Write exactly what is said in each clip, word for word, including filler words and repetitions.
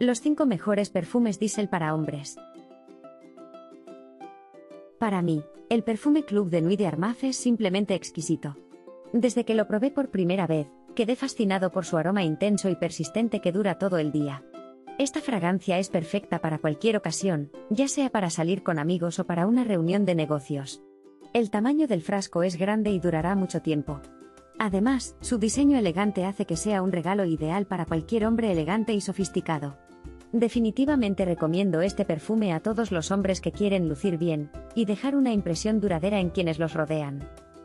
Los cinco mejores perfumes Diesel para hombres. Para mí, el perfume Club de Nuit de Armaf es simplemente exquisito. Desde que lo probé por primera vez, quedé fascinado por su aroma intenso y persistente que dura todo el día. Esta fragancia es perfecta para cualquier ocasión, ya sea para salir con amigos o para una reunión de negocios. El tamaño del frasco es grande y durará mucho tiempo. Además, su diseño elegante hace que sea un regalo ideal para cualquier hombre elegante y sofisticado. Definitivamente recomiendo este perfume a todos los hombres que quieren lucir bien y dejar una impresión duradera en quienes los rodean.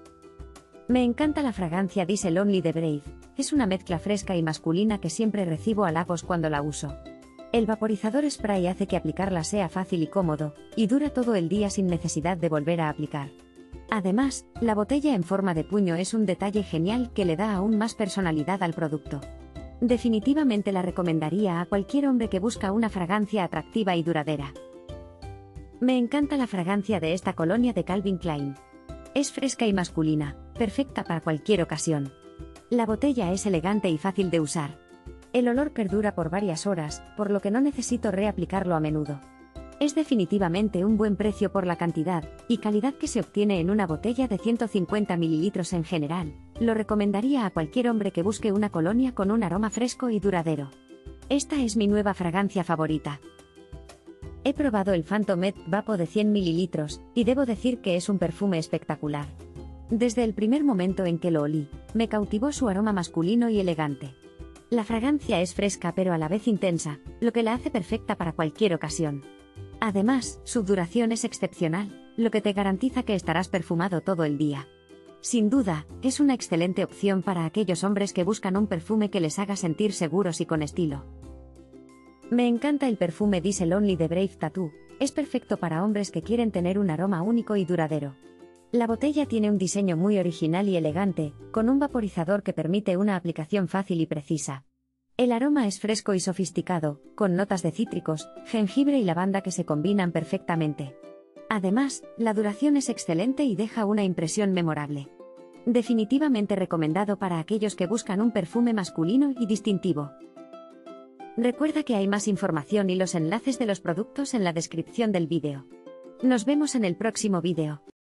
Me encanta la fragancia Diesel Only de Brave, es una mezcla fresca y masculina que siempre recibo halagos cuando la uso. El vaporizador spray hace que aplicarla sea fácil y cómodo, y dura todo el día sin necesidad de volver a aplicar. Además, la botella en forma de puño es un detalle genial que le da aún más personalidad al producto. Definitivamente la recomendaría a cualquier hombre que busca una fragancia atractiva y duradera. Me encanta la fragancia de esta colonia de Calvin Klein. Es fresca y masculina, perfecta para cualquier ocasión. La botella es elegante y fácil de usar. El olor perdura por varias horas, por lo que no necesito reaplicarlo a menudo. Es definitivamente un buen precio por la cantidad y calidad que se obtiene en una botella de ciento cincuenta mililitros en general. Lo recomendaría a cualquier hombre que busque una colonia con un aroma fresco y duradero. Esta es mi nueva fragancia favorita. He probado el Phantom Ed Vapo de cien mililitros, y debo decir que es un perfume espectacular. Desde el primer momento en que lo olí, me cautivó su aroma masculino y elegante. La fragancia es fresca pero a la vez intensa, lo que la hace perfecta para cualquier ocasión. Además, su duración es excepcional, lo que te garantiza que estarás perfumado todo el día. Sin duda, es una excelente opción para aquellos hombres que buscan un perfume que les haga sentir seguros y con estilo. Me encanta el perfume Diesel Only de Brave Tattoo, es perfecto para hombres que quieren tener un aroma único y duradero. La botella tiene un diseño muy original y elegante, con un vaporizador que permite una aplicación fácil y precisa. El aroma es fresco y sofisticado, con notas de cítricos, jengibre y lavanda que se combinan perfectamente. Además, la duración es excelente y deja una impresión memorable. Definitivamente recomendado para aquellos que buscan un perfume masculino y distintivo. Recuerda que hay más información y los enlaces de los productos en la descripción del vídeo. Nos vemos en el próximo vídeo.